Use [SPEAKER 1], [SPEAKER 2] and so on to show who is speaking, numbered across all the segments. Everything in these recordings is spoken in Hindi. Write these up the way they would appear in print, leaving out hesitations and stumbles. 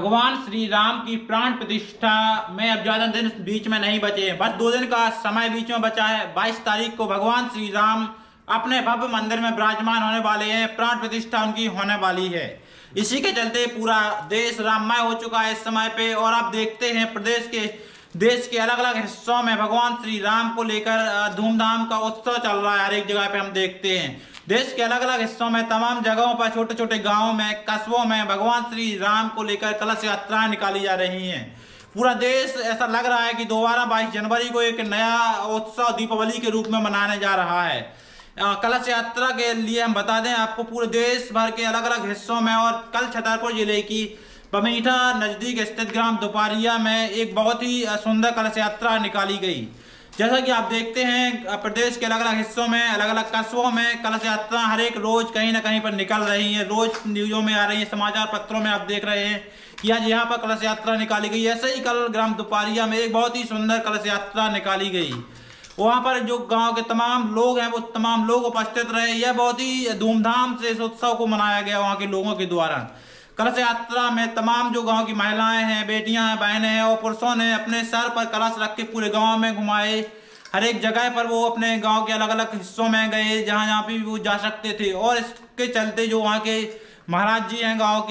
[SPEAKER 1] भगवान श्री राम की प्राण प्रतिष्ठा में अब ज्यादा दिन बीच में नहीं बचे हैं, बस 2 दिन का समय बीच में बचा है। 22 तारीख को भगवान श्री राम अपने भव्य मंदिर में विराजमान होने वाले हैं। प्राण प्रतिष्ठा उनकी होने वाली है। इसी के चलते पूरा देश राममय हो चुका है इस समय पे। और आप देखते हैं देश के अलग अलग हिस्सों में भगवान श्री राम को लेकर धूमधाम का उत्सव चल रहा है। हर एक जगह पे हम देखते हैं देश के अलग अलग हिस्सों में, तमाम जगहों पर, छोटे छोटे गांवों में, कस्बों में भगवान श्री राम को लेकर कलश यात्राएं निकाली जा रही हैं। पूरा देश ऐसा लग रहा है कि दोबारा 22 जनवरी को एक नया उत्सव दीपावली के रूप में मनाने जा रहा है। कलश यात्रा के लिए हम बता दें आपको, पूरे देश भर के अलग अलग हिस्सों में और कल छतरपुर जिले की बमीठा नजदीक स्थित ग्राम दुपारिया में एक बहुत ही सुंदर कलश यात्रा निकाली गई। जैसा कि आप देखते हैं प्रदेश के अलग अलग हिस्सों में, अलग अलग कस्बों में कलश यात्रा हर एक रोज कहीं ना कहीं पर निकल रही है। रोज न्यूज़ों में आ रही है, समाचार पत्रों में आप देख रहे हैं कि आज यहाँ पर कलश यात्रा निकाली गई। ऐसे ही कल ग्राम दुपारिया में एक बहुत ही सुंदर कलश यात्रा निकाली गई। वहाँ पर जो गांव के तमाम लोग हैं वो तमाम लोग उपस्थित रहे। यह बहुत ही धूमधाम से इस उत्सव को मनाया गया वहाँ के लोगों के द्वारा। कलश यात्रा में तमाम जो गांव की महिलाएं हैं, बेटियां हैं, बहनें हैं और पुरुषों ने अपने सर पर कलश रख के पूरे गांव में घुमाए। हर एक जगह पर वो अपने गांव के अलग अलग हिस्सों में गए जहां जहां भी वो जा सकते थे। और इसके चलते जो वहाँ के महाराज जी हैं गांव के,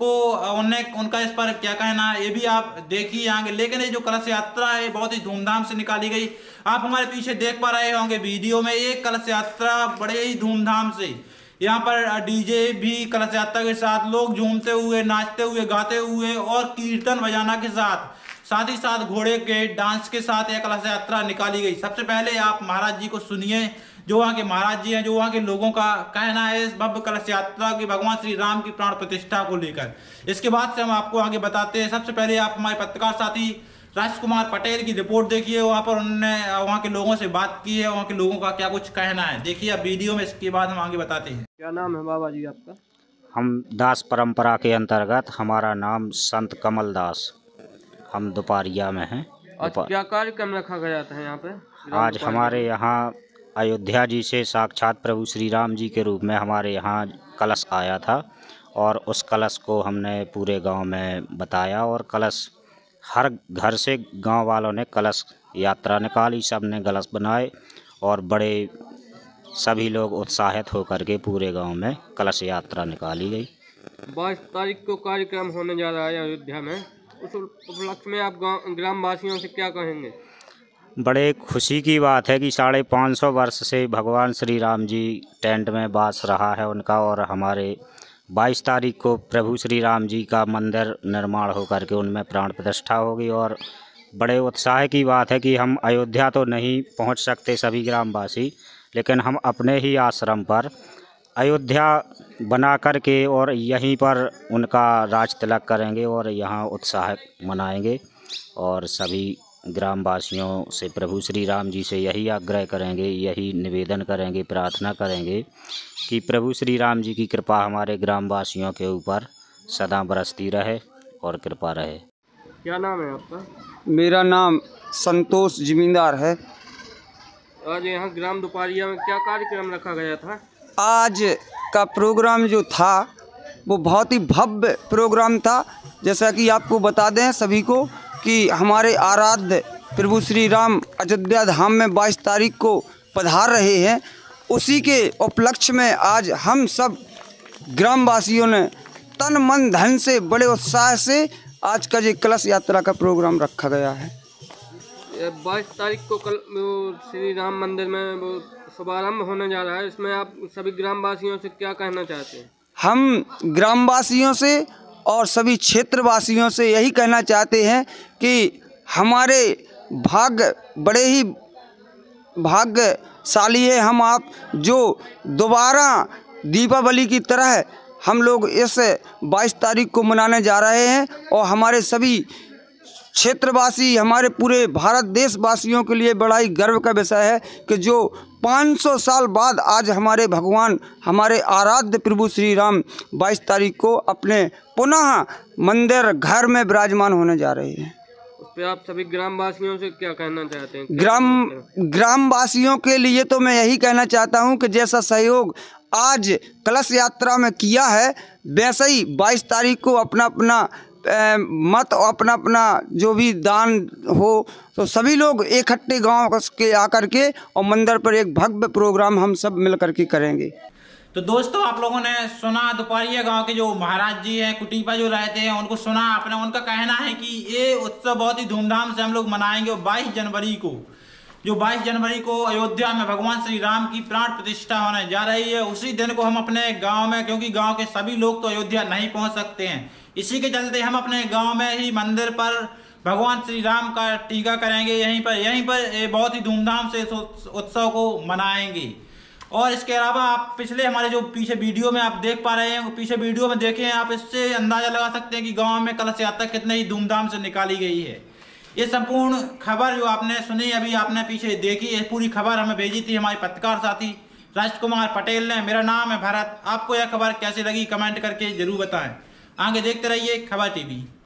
[SPEAKER 1] उनका इस पर क्या कहना है ये भी आप देखिए आगे। लेकिन ये जो कलश यात्रा है बहुत ही धूमधाम से निकाली गई। आप हमारे पीछे देख पा रहे होंगे वीडियो में, एक कलश यात्रा बड़े ही धूमधाम से, यहाँ पर डीजे भी कलश यात्रा के साथ, लोग झूमते हुए, नाचते हुए, गाते हुए और कीर्तन बजाना के साथ ही साथ घोड़े के डांस के साथ यह कलश यात्रा निकाली गई। सबसे पहले आप महाराज जी को सुनिए, जो वहाँ के महाराज जी हैं, जो वहाँ के लोगों का कहना है इस भव्य कलश यात्रा की भगवान श्री राम की प्राण प्रतिष्ठा को लेकर। इसके बाद से हम आपको आगे बताते हैं। सबसे पहले आप हमारे पत्रकार साथी राजकुमार पटेल की रिपोर्ट देखिए। वहाँ पर उन्होंने वहाँ के लोगों से बात की है, वहाँ के लोगों का क्या कुछ कहना है, देखिए आप वीडियो में। इसके बाद हम आगे बताते हैं।
[SPEAKER 2] क्या नाम है बाबा जी आपका?
[SPEAKER 3] हम दास परंपरा के अंतर्गत, हमारा नाम संत कमल दास, हम दोपहरिया में हैं।
[SPEAKER 2] आज क्या कार्यक्रम रखा गया था यहाँ पे?
[SPEAKER 3] आज हमारे यहाँ अयोध्या जी से साक्षात प्रभु श्री राम जी के रूप में हमारे यहाँ कलश आया था और उस कलश को हमने पूरे गांव में बताया। और कलश हर घर से गांव वालों ने कलश यात्रा निकाली, सब ने कलश बनाए और बड़े सभी लोग उत्साहित होकर के पूरे गांव में कलश यात्रा निकाली गई।
[SPEAKER 2] 22 तारीख को कार्यक्रम होने जा रहा है अयोध्या में, उस उपलक्ष्य में आप ग्रामवासियों से क्या कहेंगे?
[SPEAKER 3] बड़े खुशी की बात है कि 550 वर्ष से भगवान श्री राम जी टेंट में वास रहा है उनका, और हमारे 22 तारीख को प्रभु श्री राम जी का मंदिर निर्माण होकर के उनमें प्राण प्रतिष्ठा होगी। और बड़े उत्साह की बात है कि हम अयोध्या तो नहीं पहुंच सकते सभी ग्रामवासी, लेकिन हम अपने ही आश्रम पर अयोध्या बना करके और यहीं पर उनका राज तिलक करेंगे और यहाँ उत्साह मनाएंगे। और सभी ग्रामवासियों से प्रभु श्री राम जी से यही आग्रह करेंगे, यही निवेदन करेंगे, प्रार्थना करेंगे कि प्रभु श्री राम जी की कृपा हमारे ग्रामवासियों के ऊपर सदा बरसती रहे और कृपा रहे।
[SPEAKER 2] क्या नाम है आपका?
[SPEAKER 4] मेरा नाम संतोष जमींदार है।
[SPEAKER 2] आज यहाँ ग्राम दुपारिया में क्या कार्यक्रम रखा गया था?
[SPEAKER 4] आज का प्रोग्राम जो था वो बहुत ही भव्य प्रोग्राम था। जैसा कि आपको बता दें सभी को कि हमारे आराध्य प्रभु श्री राम अयोध्या धाम में 22 तारीख को पधार रहे हैं। उसी के उपलक्ष्य में आज हम सब ग्रामवासियों ने तन मन धन से बड़े उत्साह से आज का ये कलश यात्रा का प्रोग्राम रखा गया है।
[SPEAKER 2] 22 तारीख को कल श्री राम मंदिर में शुभारंभ होने जा रहा है, इसमें आप सभी ग्रामवासियों से क्या कहना चाहते हैं? हम
[SPEAKER 4] ग्रामवासियों से और सभी क्षेत्रवासियों से यही कहना चाहते हैं कि हमारे भाग्य बड़े ही भाग्यशाली है हम आप, जो दोबारा दीपावली की तरह हम लोग इस 22 तारीख को मनाने जा रहे हैं। और हमारे सभी क्षेत्रवासी, हमारे पूरे भारत देशवासियों के लिए बड़ा ही गर्व का विषय है कि जो 500 साल बाद आज हमारे भगवान, हमारे आराध्य प्रभु श्री राम 22 तारीख को अपने पुनः मंदिर घर में विराजमान होने जा रहे हैं।
[SPEAKER 2] उस पर आप सभी ग्रामवासियों से क्या कहना चाहते हैं?
[SPEAKER 4] ग्रामवासियों के लिए तो मैं यही कहना चाहता हूं कि जैसा सहयोग आज कलश यात्रा में किया है, वैसे ही 22 तारीख को अपना अपना मत और अपना अपना जो भी दान हो, तो सभी लोग इकट्ठे गांव के आकर के और मंदिर पर एक भव्य प्रोग्राम हम सब मिल करके करेंगे।
[SPEAKER 1] तो दोस्तों, आप लोगों ने सुना दुपारिया गांव के जो महाराज जी हैं, कुटीपा जो रहते हैं, उनको सुना आपने। उनका कहना है कि ये उत्सव बहुत ही धूमधाम से हम लोग मनाएंगे। और 22 जनवरी को अयोध्या में भगवान श्री राम की प्राण प्रतिष्ठा होने जा रही है। उसी दिन को हम अपने गांव में, क्योंकि गांव के सभी लोग तो अयोध्या नहीं पहुंच सकते हैं, इसी के चलते हम अपने गांव में ही मंदिर पर भगवान श्री राम का टीका करेंगे। यहीं पर बहुत ही धूमधाम से इस उत्सव को मनाएंगे। और इसके अलावा आप पिछले हमारे जो पीछे वीडियो में आप देख पा रहे हैं, पीछे वीडियो में देखें, आप इससे अंदाजा लगा सकते हैं कि गांव में कलश यात्रा कितने ही धूमधाम से निकाली गई है। ये संपूर्ण खबर जो आपने सुनी, अभी आपने पीछे देखी, ये पूरी खबर हमें भेजी थी हमारे पत्रकार साथी राजकुमार पटेल ने। मेरा नाम है भरत। आपको यह खबर कैसी लगी कमेंट करके जरूर बताएं। आगे देखते रहिए खबर टीवी।